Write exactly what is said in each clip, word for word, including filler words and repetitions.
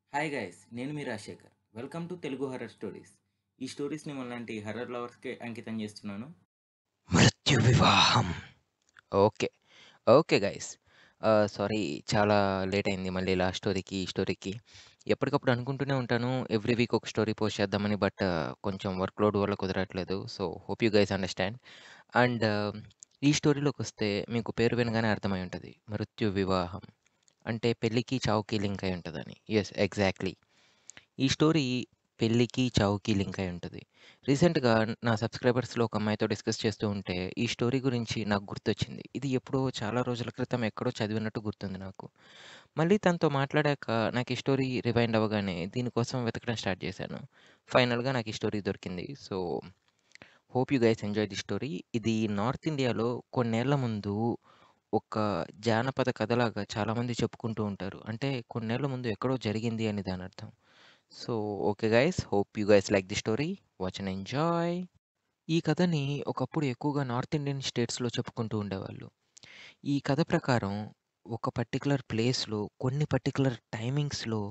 Hi guys, నేను మీ Rajashekar. Welcome to Telugu horror stories. ఈ స్టోరీస్ని మనలాంటి హర్రర్ లవర్స్కే అంకితం చేస్తున్నాను. మృత్యు వివాహం. Okay. Okay guys. Ah, sorry చాలా లేట్ అయింది మళ్ళీ లాస్ట్ స్టోరీకి, ఈ స్టోరీకి. ఎప్పటికప్పుడు అనుకుంటూనే ఉంటాను ఎవ్రీ వీక్ ఒక స్టోరీ పోస్ట్ చేద్దామని. బట్ కొంచెం వర్క్ లోడ్ వల్ల కుదరట్లేదు. So, hope you guys understand. And ఈ స్టోరీలోకొస్తే మీకు పేరు వినగానే అర్థమై ఉంటది. మృత్యు వివాహం. అంటే పెళ్ళికి, చావుకి లింక్ అయి ఉంటదని. Yes, exactly. ఈ స్టోరీ పెళ్ళికి, చావుకి లింక్ అయి ఉంటది. రీసెంట్‌గా నా సబ్‌స్క్రైబర్స్‌లో ఒక అమ్మాయితో డిస్కస్ చేస్తూ ఉంటే, ఈ స్టోరీ గురించి నాకు గుర్తొచ్చింది. ఇది ఎప్పుడో చాలా రోజుల క్రితం ఎక్కడో చదివినట్టు గుర్తుంది నాకు. మళ్ళీ తనతో మాట్లాడాక నాకు ఈ స్టోరీ రివైండ్ అవ్వగానే దీనికోసం వెతకడం స్టార్ట్ చేశాను. ఫైనల్‌గా నాకు ఈ స్టోరీ దొరికింది. So, hope you guys enjoy the story. ఇది నార్త్ ఇండియాలో కొన్నేళ్ల ముందు ఒక జానపద కథలాగా చాలామంది చెప్పుకుంటూ ఉంటారు. అంటే కొన్నేళ్ల ముందు ఎక్కడో జరిగింది అని దానర్థం. So, okay guys, hope you guys like the story. Watch and enjoy. ఈ కథని ఒకప్పుడు ఎక్కువగా నార్త్ ఇండియన్ స్టేట్స్‌లో చెప్పుకుంటూ ఉండేవాళ్ళు. ఈ కథ ప్రకారం ఒక పర్టిక్యులర్ ప్లేస్‌లో కొన్ని పర్టిక్యులర్ టైమింగ్స్‌లో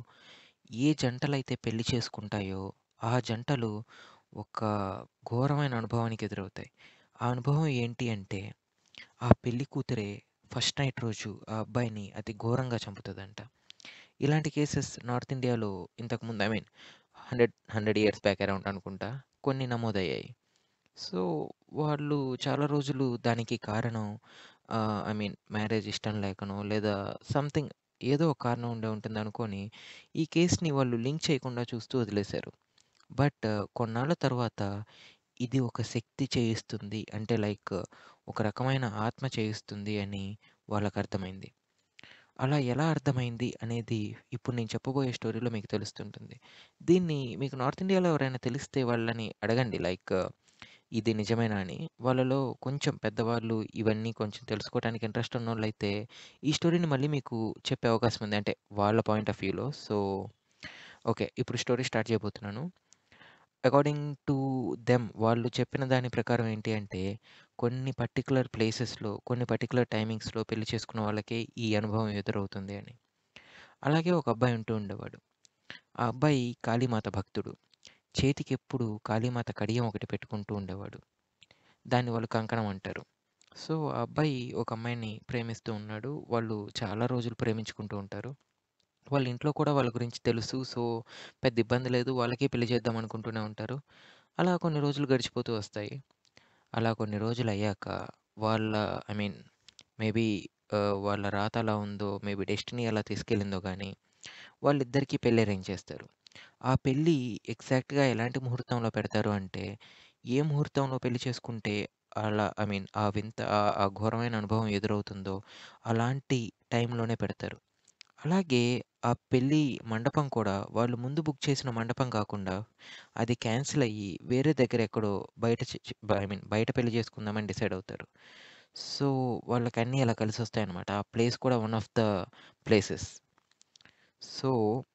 ఏ జంటలైతే పెళ్లి చేసుకుంటాయో, ఆ జంటలు ఒక ఘోరమైన అనుభవానికి ఎదురవుతాయి. ఆ అనుభవం ఏంటి అంటే, ఆ పెళ్లి కూతురే ఫస్ట్ నైట్ రోజు ఆ అబ్బాయిని అతి ఘోరంగా చంపుతదంట. ఇలాంటి కేసెస్ నార్త్ ఇండియాలో ఇంతకుముందు ఐ మీన్ వంద, వంద ఇయర్స్ బ్యాక్ అరౌండ్ అనుకుంటా కొన్ని నమోదయ్యాయి. సో, వాళ్ళు చాలా రోజులు దానికి కారణం ఆహ్, ఐ మీన్ మ్యారేజ్ ఇష్టం లేకనో లేదా సంథింగ్ ఏదో ఒక కారణం ఉండే ఉంటుందనుకోని ఈ కేస్‌ని వాళ్ళు లింక్ చేయకుండా చూస్తూ వదిలేశారు. బట్ కొన్నాళ్ళ తర్వాత ఇది ఒక శక్తి చేయిస్తుంది. అంటే లైక్ ఒక రకమైన ఆత్మ చేయిస్తుంది అని వాళ్ళకర్థమైంది. అలా ఎలా అర్థమైంది అనేది ఇప్పుడు నేను చెప్పబోయే స్టోరీలో మీకు తెలుస్తుంటుంది. దీన్ని మీకు నార్త్ ఇండియాలో ఎవరైనా తెలిస్తే వాళ్ళని అడగండి. లైక్ ఇది నిజమేనా అని. వాళ్ళలో కొంచెం పెద్దవాళ్ళు ఇవన్నీ కొంచెం తెలుసుకోవటానికి ఇంట్రెస్ట్ ఉన్నోళ్ళైతే ఈ స్టోరీని మళ్ళీ మీకు చెప్పే అవకాశం ఉంది. అంటే వాళ్ళ పాయింట్ ఆఫ్ వ్యూలో. So, okay. ఇప్పుడు స్టోరీ స్టార్ట్ చేయబోతున్నాను. అకార్డింగ్ టు దెమ్ వాళ్ళు చెప్పిన దాని ప్రకారం ఏంటి అంటే, కొన్ని పర్టిక్యులర్ ప్లేసెస్‌లో, కొన్ని పర్టిక్యులర్ టైమింగ్స్‌లో పెళ్లి చేసుకున్న వాళ్ళకే ఈ అనుభవం ఎదురవుతుంది అని. అలాగే ఒక అబ్బాయి ఉంటూ ఉండేవాడు. ఆ అబ్బాయి కాళీమాత భక్తుడు. చేతికెప్పుడు కాళీమాత కడియం ఒకటి పెట్టుకుంటూ ఉండేవాడు. దాన్ని వాళ్ళు కంకణం అంటారు. సో, ఆ అబ్బాయి ఒక అమ్మాయిని ప్రేమిస్తూ ఉన్నాడు. వాళ్ళు చాలా రోజులు ప్రేమించుకుంటూ ఉంటారు. వాళ్ళ ఇంట్లో కూడా వాళ్ళ గురించి తెలుసు. సో, పెద్ద ఇబ్బంది లేదు. వాళ్ళకే పెళ్లి చేద్దాం అనుకుంటూనే ఉంటారు. అలా కొన్ని రోజులు గడిచిపోతూ వస్తాయి. అలా కొన్ని రోజులయ్యాక వాళ్ళ ఐ మీన్ మేబీ ఆహ్, వాళ్ళ రాత అలా ఉందో, మేబీ డెస్టినీ అలా తీసుకెళ్ళిందో గానీ, వాళ్ళిద్దరికీ పెళ్లి అరేంజ్ చేస్తారు. ఆ పెళ్లి ఎగ్జాక్ట్‌గా ఎలాంటి ముహూర్తంలో పెడతారు అంటే, ఏ ముహూర్తంలో పెళ్లి చేసుకుంటే అలా ఐ మీన్ ఆ వింత ఆహ్, ఆ ఘోరమైన అనుభవం ఎదురవుతుందో అలాంటి టైంలోనే పెడతారు. అలాగే ఆ పెళ్లి మండపం కూడా వాళ్ళు ముందు బుక్ చేసిన మండపం కాకుండా అది క్యాన్సిల్ అయ్యి వేరే దగ్గర ఎక్కడో బయట చే చే ఐ మీన్ బయట పెళ్లి చేసుకుందామని డిసైడ్ అవుతారు. సో, వాళ్ళకన్నీ అలా కలిసొస్తాయన్నమాట. ఆ ప్లేస్ కూడా one of the places. So,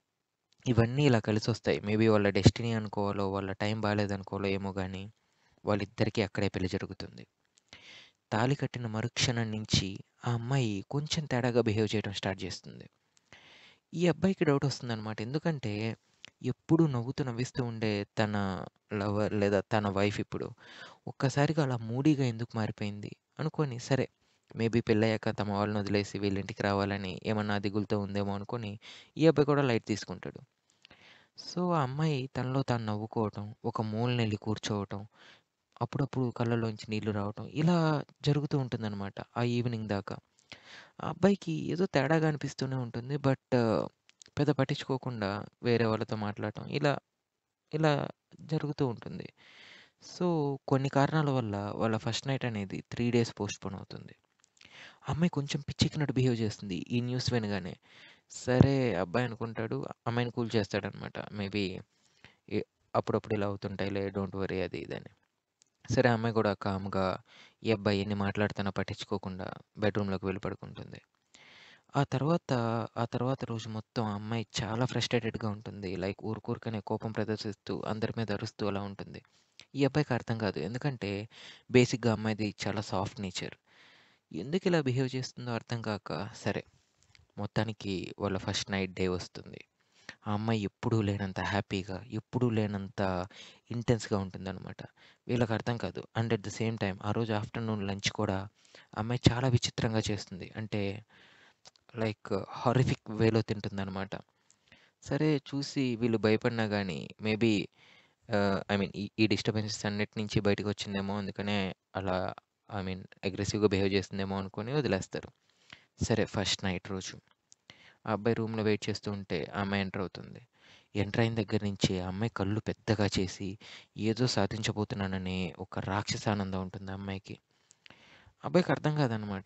ఇవన్నీ ఇలా కలిసొస్తాయి. మేబీ వాళ్ళ డెస్టినీ అనుకోవాలో, వాళ్ళ టైం బాలేదనుకోవాలో ఏమో గానీ, వాళ్ళిద్దరికీ అక్కడే పెళ్లి జరుగుతుంది. తాళి కట్టిన మరుక్షణం నుంచి ఆ అమ్మాయి కొంచెం తేడాగా బిహేవ్ చేయడం స్టార్ట్ జేస్తుంది. ఈ అబ్బాయికి డౌటొస్తుందనమాట. ఎందుకంటే, ఎప్పుడూ నవ్వుతూ, నవ్విస్తూ ఉండే తన లవర్ లేదా తన వైఫ్ ఇప్పుడు ఒక్కసారిగా అలా మూడీగా ఎందుకు మారిపోయింది అనుకోని, సరే మేబీ పెళ్ళయ్యాక తమ వాళ్ళని వదిలేసి వీళ్ళింటికి రావాలని ఏమన్నా దిగులుతో ఉందేమో అనుకోని, ఈ అబ్బాయి కూడా లైట్ తీసుకుంటాడు. సో, ఆ అమ్మాయి తనలో తాను నవ్వుకోవటం, ఒక మూలనెళ్లి కూర్చోవటం, అప్పుడప్పుడు కళ్ళలోంచి నీళ్లు రావటం, ఇలా జరుగుతూ ఉంటుందనమాట ఆ ఈవినింగ్ దాకా. ఆ అబ్బాయికి ఏదో తేడాగా అనిపిస్తూనే ఉంటుంది. బట్ పెద్ద పట్టించుకోకుండా వేరే వాళ్ళతో మాట్లాడటం ఇలా, ఇలా జరుగుతూ ఉంటుంది. సో, కొన్ని కారణాల వల్ల వాళ్ళ ఫస్ట్ నైట్ అనేది మూడు డేస్ పోస్ట్‌పోన్ అవుతుంది. ఆ అమ్మాయి కొంచెం పిచ్చెక్కినట్టు బిహేవ్ చేస్తుంది ఈ న్యూస్ వినగానే. సరే అబ్బాయి అనుకుంటాడు, అమ్మాయిని కూల్ చేస్తాడనమాట. మేబీ ఎ అప్పుడప్పుడు ఇలా అవుతుంటాయిలే, డోంట్ వర్రీ అది ఇది అని. సరే ఆ అమ్మాయి కూడా కామ్‌గా ఈ అబ్బాయి ఎన్ని మాట్లాడుతున్నా పట్టించుకోకుండా బెడ్‌రూమ్‌లోకి వెళ్లి పడుకుంటుంది. ఆ తర్వాత, ఆ తర్వాత రోజు మొత్తం ఆ అమ్మాయి చాలా ఫ్రస్ట్రేటెడ్‌గా ఉంటుంది. లైక్ ఊరుకూరుకనే కోపం ప్రదర్శిస్తూ, అందరి మీద అరుస్తూ అలా ఉంటుంది. ఈ అబ్బాయికి అర్థం కాదు. ఎందుకంటే బేసిక్‌గా అమ్మాయిది చాలా సాఫ్ట్ నేచర్. ఎందుకిలా బిహేవ్ చేస్తుందో అర్థం కాక, సరే మొత్తానికి వాళ్ళ ఫస్ట్ నైట్ డే వస్తుంది. ఆ అమ్మాయి ఎప్పుడూ లేనంత హ్యాపీగా, ఎప్పుడూ లేనంత ఇంటెన్స్‌గా ఉంటుందనమాట. వీళ్ళకి అర్థం కాదు. And at the same time ఆ రోజు ఆఫ్టర్‌నూన్ లంచ్ కూడా ఆ అమ్మాయి చాలా విచిత్రంగా చేస్తుంది. అంటే లైక్ హారిఫిక్ వేలో తింటుందనమాట. సరే చూసి వీళ్ళు భయపడినా గానీ మేబీ ఆహ్, ఐ మీన్ ఈ ఈ డిస్టర్బెన్సెస్ అన్నిటి నుంచి బయటకొచ్చిందేమో అందుకనే అలా ఐ మీన్ అగ్రెసివ్‌గా బిహేవ్ చేస్తుందేమో అనుకోని వదిలేస్తారు. సరే ఫస్ట్ నైట్ రోజు ఆ అబ్బాయి రూమ్‌లో వెయిట్ చేస్తూ ఉంటే ఆ అమ్మాయి ఎంటర్ అవుతుంది. ఎంటర్ అయిన దగ్గర నుంచి ఆ అమ్మాయి కళ్ళు పెద్దగా చేసి ఏదో సాధించబోతున్నాననే ఒక రాక్షస ఆనందం ఉంటుంది ఆ అమ్మాయికి. అబ్బాయికి అర్థం కాదనమాట.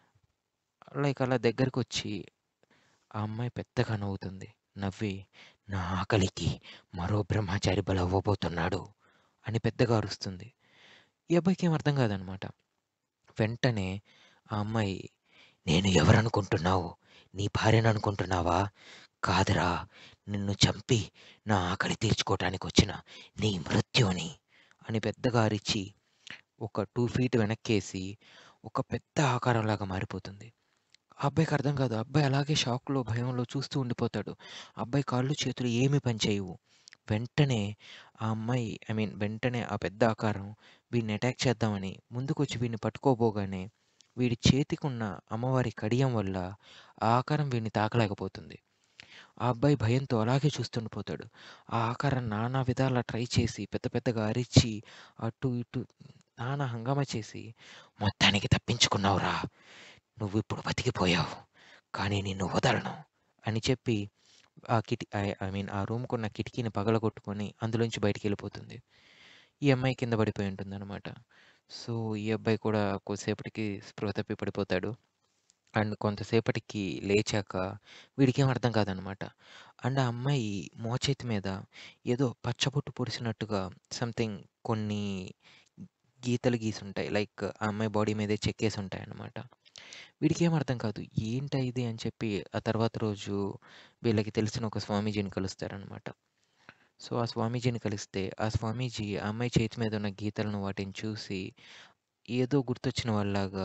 లైక్ అలా దగ్గరకొచ్చి ఆ అమ్మాయి పెద్దగా నవ్వుతుంది. నవ్వి నా ఆకలికి మరో బ్రహ్మచారి బలవ్వబోతున్నాడు అని పెద్దగా అరుస్తుంది. ఈ అబ్బాయికేం అర్థం కాదనమాట. వెంటనే ఆ అమ్మాయి నేను ఎవరనుకుంటున్నావు? నీ భార్యననుకుంటున్నావా? కాదురా! నిన్ను చంపి నా ఆకలి తీర్చుకోటానికొచ్చిన నీ మృత్యువుని అని పెద్దగా అరిచి ఒక రెండు ఫీట్ వెనక్కేసి ఒక పెద్ద ఆకారంలాగా మారిపోతుంది. ఆ అబ్బాయికి అర్థం కాదు. ఆ అబ్బాయి అలాగే షాక్‌లో, భయంలో చూస్తూ ఉండిపోతాడు. ఆ అబ్బాయి కాళ్ళు, చేతులు ఏమీ పనిచేయవు. వెంటనే ఆ అమ్మాయి ఐ మీన్ వెంటనే ఆ పెద్ద ఆకారం వీడిని అటాక్ చేద్దామని ముందుకొచ్చి వీడిని పట్టుకోబోగానే వీడి చేతికున్న అమ్మవారి కడియం వల్ల ఆ ఆకారం వీడిని తాకలేకపోతుంది. ఆ అబ్బాయి భయంతో అలాగే చూస్తుండిపోతాడు. ఆ ఆకారం నానా విధాలా ట్రై చేసి పెద్ద పెద్దగా అరిచి అటు ఇటు నానా హంగామా చేసి "మొత్తానికి తప్పించుకున్నావురా! నువ్విప్పుడు బతికిపోయావు. కానీ నిన్ను వదలను" అని చెప్పి ఆ కిటి ఐ ఐ మీన్ ఆ రూమ్‌కున్న కిటికీని పగలగొట్టుకొని అందులోంచి బయటికెళ్ళిపోతుంది. ఈ అమ్మాయి కింద పడిపోయి ఉంటుందనమాట. సో, ఈ అబ్బాయి కూడా కొద్దిసేపటికి స్పృహ తప్పి పడిపోతాడు. అండ్ కొంతసేపటికి లేచాక వీడికేం అర్థం కాదనమాట. అండ్ ఆ అమ్మాయి మోచేతి మీద ఏదో పచ్చబొట్టు పొడిసినట్టుగా సంథింగ్ కొన్ని గీతలు గీసుంటాయి. లైక్ ఆ అమ్మాయి బాడీ మీదే చెక్కేసుంటాయనమాట. వీడికేం అర్థం కాదు. ఏంటా ఇది అని చెప్పి ఆ తర్వాత రోజు వీళ్ళకి తెలిసిన ఒక స్వామీజీని కలుస్తారనమాట. సో, ఆ స్వామీజీని కలిస్తే ఆ స్వామీజీ ఆ అమ్మాయి చేతి మీద ఉన్న గీతలను వాటిని చూసి ఏదో గుర్తొచ్చిన వాళ్ళలాగా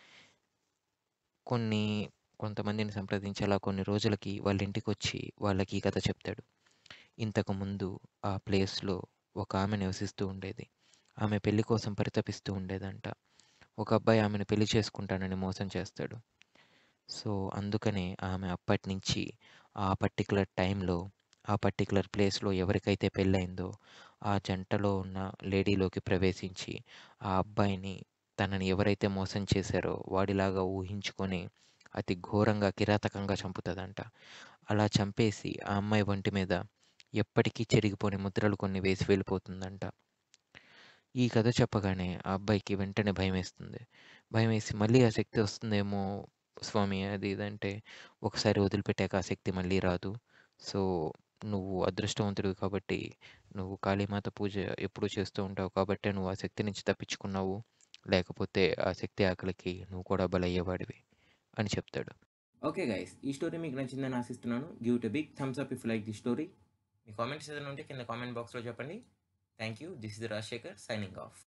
కొన్ని కొంతమందిని సంప్రదించి అలా కొన్ని రోజులకి వాళ్ళ ఇంటికొచ్చి వాళ్ళకి ఈ కథ చెప్తాడు. ఇంతకుముందు ఆ ప్లేస్‌లో ఒక ఆమె నివసిస్తూ ఉండేది. ఆమె పెళ్లి కోసం పరితపిస్తూ ఉండేదంట. ఒక అబ్బాయి ఆమెను పెళ్లి చేసుకుంటానని మోసం చేస్తాడు. సో, అందుకనే ఆమె అప్పటినుంచి ఆ పర్టిక్యులర్ టైంలో, ఆ పర్టిక్యులర్ ప్లేస్‌లో ఎవరికైతే పెళ్లయిందో ఆ జంటలో ఉన్న లేడీలోకి ప్రవేశించి ఆ అబ్బాయిని తనని ఎవరైతే మోసం చేశారో వాడిలాగా ఊహించుకొని అతి ఘోరంగా, కిరాతకంగా చంపుతదంట. అలా చంపేసి ఆ అమ్మాయి ఒంటి మీద ఎప్పటికీ చెరిగిపోని ముద్రలు కొన్ని వేసి వెళ్ళిపోతుందంట. ఈ కథ చెప్పగానే ఆ అబ్బాయికి వెంటనే భయమేస్తుంది. భయమేసి మళ్ళీ ఆ శక్తి వస్తుందేమో స్వామి అది ఇది అంటే, ఒకసారి వదిలిపెట్టాక ఆ శక్తి మళ్ళీ రాదు. సో, నువ్వు అదృష్టవంతుడివి కాబట్టి, నువ్వు కాళీమాత పూజ ఎప్పుడూ చేస్తూ ఉంటావు కాబట్టే నువ్వు ఆ శక్తి నుంచి తప్పించుకున్నావు. లేకపోతే ఆ శక్తి ఆకలికి నువ్వు కూడా బలయ్యేవాడివి అని చెప్తాడు. ఓకే గైస్, ఈ స్టోరీ మీకు నచ్చిందని ఆశిస్తున్నాను. Give it a big thumbs up if like the story. మీ కామెంట్స్ ఏదైనా ఉంటే కింద కామెంట్ బాక్స్లో చెప్పండి. Thank you. This is Rajashekar signing of.